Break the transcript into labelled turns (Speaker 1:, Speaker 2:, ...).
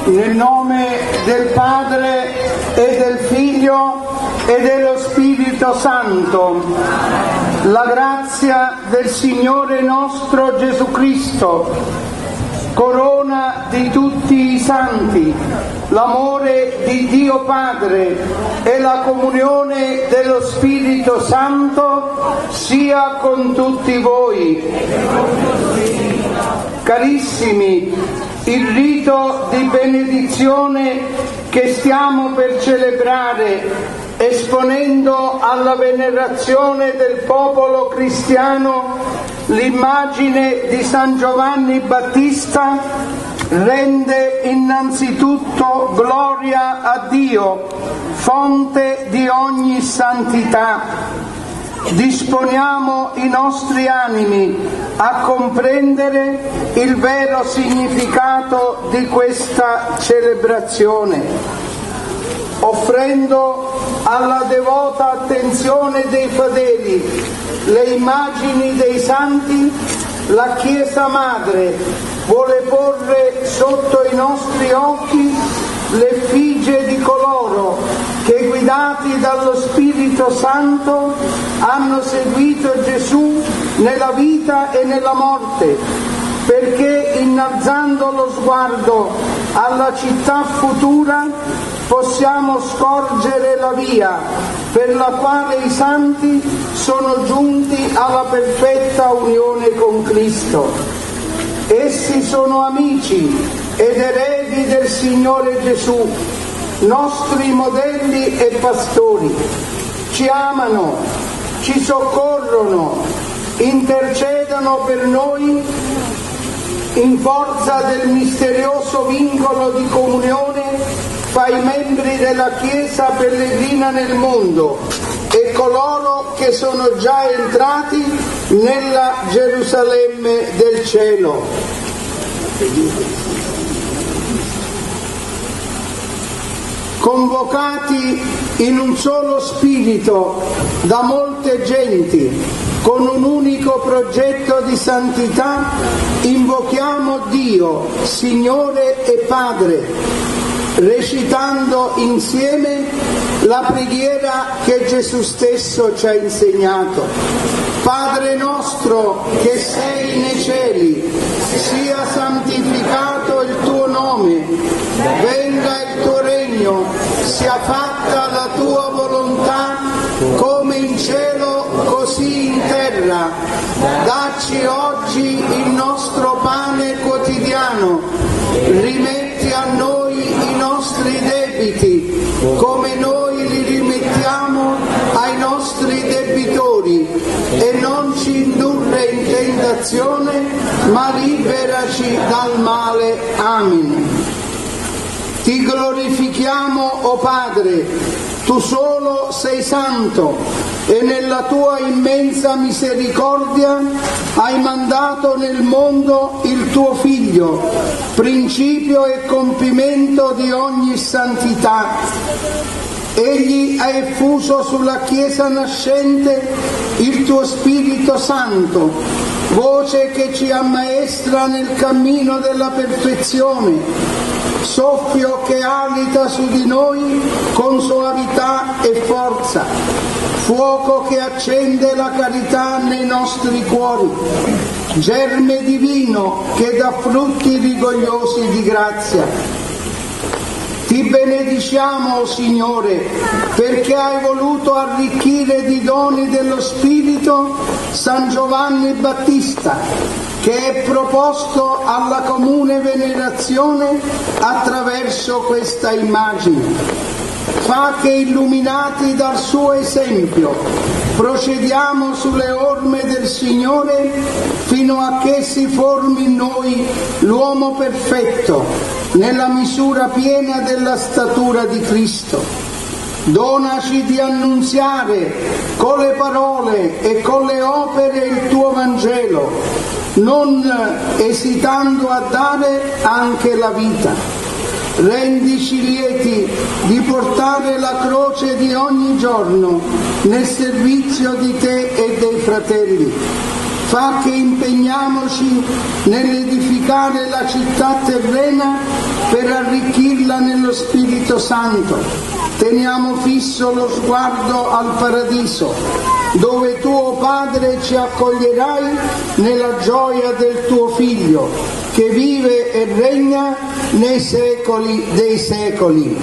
Speaker 1: Nel nome del Padre e del Figlio e dello Spirito Santo. La grazia del Signore nostro Gesù Cristo, corona di tutti i santi, l'amore di Dio Padre e la comunione dello Spirito Santo sia con tutti voi. Carissimi, il rito di benedizione che stiamo per celebrare, esponendo alla venerazione del popolo cristiano l'immagine di San Giovanni Battista, rende innanzitutto gloria a Dio, fonte di ogni santità. Disponiamo i nostri animi a comprendere il vero significato di questa celebrazione, offrendo alla devota attenzione dei fedeli le immagini dei santi. La Chiesa Madre vuole porre sotto i nostri occhi l'effigie di coloro che, guidati dallo Spirito Santo, hanno seguito Gesù nella vita e nella morte, perché innalzando lo sguardo alla città futura possiamo scorgere la via per la quale i santi sono giunti alla perfetta unione con Cristo. Essi sono amici ed eredi del Signore Gesù, nostri modelli e pastori. Ci amano, ci soccorrono, intercedono per noi in forza del misterioso vincolo di comunione fra i membri della Chiesa pellegrina nel mondo e coloro che sono già entrati nella Gerusalemme del cielo. Convocati in un solo spirito da molte genti, con un unico progetto di santità, invochiamo Dio, Signore e Padre, recitando insieme la preghiera che Gesù stesso ci ha insegnato. Padre nostro che sei nei cieli, sia santificato il tuo nome, venga il tuo regno, sia fatta la tua volontà, come in cielo così in terra. Dacci oggi il nostro pane quotidiano, rimetti a noi i nostri debiti, come noi li rimettiamo ai nostri debitori, e non ci indurre in tentazione, ma liberaci dal male. Amen. Ti glorifichiamo, o Padre, tu solo sei santo, e nella tua immensa misericordia hai mandato nel mondo il tuo Figlio, principio e compimento di ogni santità. Egli ha effuso sulla Chiesa nascente il tuo Spirito Santo, voce che ci ammaestra nel cammino della perfezione, soffio che alita su di noi con soavità e forza, fuoco che accende la carità nei nostri cuori, germe divino che dà frutti rigogliosi di grazia. Ti benediciamo, o Signore, perché hai voluto arricchire di doni dello Spirito San Giovanni Battista, che è proposto alla comune venerazione attraverso questa immagine. Fa che, illuminati dal suo esempio, procediamo sulle orme del Signore fino a che si formi in noi l'uomo perfetto, nella misura piena della statura di Cristo. Donaci di annunziare con le parole e con le opere il tuo Vangelo, non esitando a dare anche la vita. Rendici lieti di portare la croce di ogni giorno nel servizio di te e dei fratelli. fa che impegniamoci nell'edificare la città terrena per arricchirla nello Spirito Santo. Teniamo fisso lo sguardo al paradiso, dove tuo Padre ci accoglierai nella gioia del tuo Figlio, che vive e regna nei secoli dei secoli.